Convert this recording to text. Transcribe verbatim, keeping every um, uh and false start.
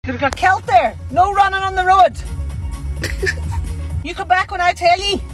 Could have got killed there. No running on the road. You come back when I tell you.